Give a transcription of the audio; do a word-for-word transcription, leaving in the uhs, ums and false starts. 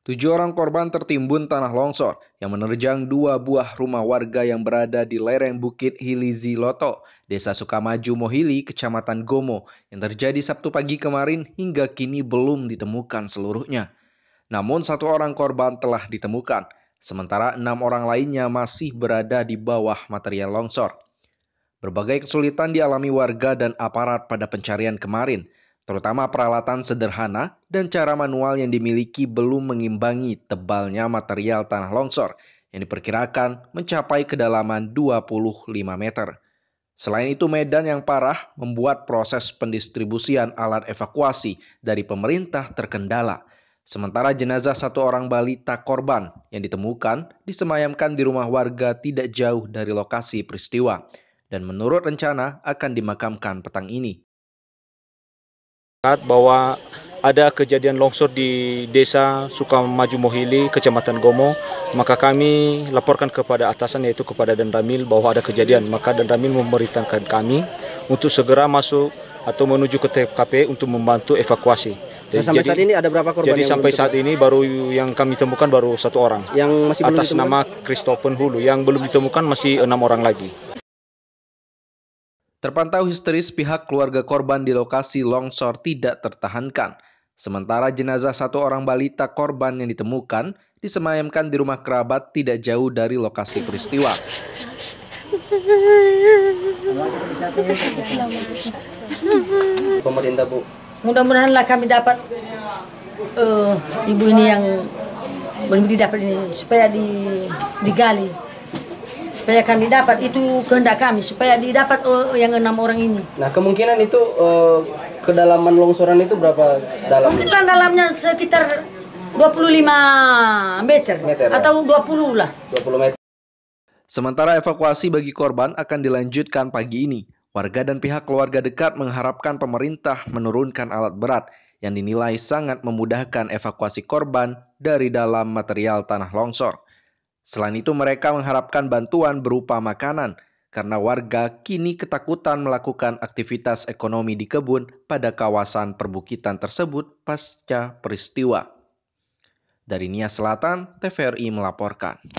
Tujuh orang korban tertimbun tanah longsor yang menerjang dua buah rumah warga yang berada di lereng Bukit Hilizi Loto, Desa Sukamaju Mohili, Kecamatan Gomo, yang terjadi Sabtu pagi kemarin hingga kini belum ditemukan seluruhnya. Namun satu orang korban telah ditemukan, sementara enam orang lainnya masih berada di bawah material longsor. Berbagai kesulitan dialami warga dan aparat pada pencarian kemarin, terutama peralatan sederhana dan cara manual yang dimiliki belum mengimbangi tebalnya material tanah longsor yang diperkirakan mencapai kedalaman dua puluh lima meter. Selain itu, medan yang parah membuat proses pendistribusian alat evakuasi dari pemerintah terkendala. Sementara jenazah satu orang balita korban yang ditemukan disemayamkan di rumah warga tidak jauh dari lokasi peristiwa dan menurut rencana akan dimakamkan petang ini. Bahwa ada kejadian longsor di Desa Sukamaju Mohili, Kecamatan Gomo, maka kami laporkan kepada atasan, yaitu kepada Danramil, bahwa ada kejadian. Maka Danramil memerintahkan kami untuk segera masuk atau menuju ke T K P untuk membantu evakuasi. Dan sampai jadi, saat ini ada berapa korban? Jadi sampai saat ini baru yang kami temukan baru satu orang. Yang masih belum atas ditemukan? Nama Christopher Hulu. Yang belum ditemukan masih enam orang lagi. Terpantau histeris pihak keluarga korban di lokasi longsor tidak tertahankan. Sementara jenazah satu orang balita korban yang ditemukan disemayamkan di rumah kerabat tidak jauh dari lokasi peristiwa. Pemerintah, Bu, mudah-mudahanlah kami dapat uh, ibu ini yang belum didapat ini supaya di, digali. Supaya kami dapat, itu kehendak kami, supaya didapat oh, yang enam orang ini. Nah, kemungkinan itu uh, kedalaman longsoran itu berapa dalam? Mungkin kan dalamnya sekitar dua puluh lima meter, meter atau ya? dua puluh lah. dua puluh meter. Sementara evakuasi bagi korban akan dilanjutkan pagi ini. Warga dan pihak keluarga dekat mengharapkan pemerintah menurunkan alat berat yang dinilai sangat memudahkan evakuasi korban dari dalam material tanah longsor. Selain itu, mereka mengharapkan bantuan berupa makanan karena warga kini ketakutan melakukan aktivitas ekonomi di kebun pada kawasan perbukitan tersebut pasca peristiwa. Dari Nia Selatan, T V R I melaporkan.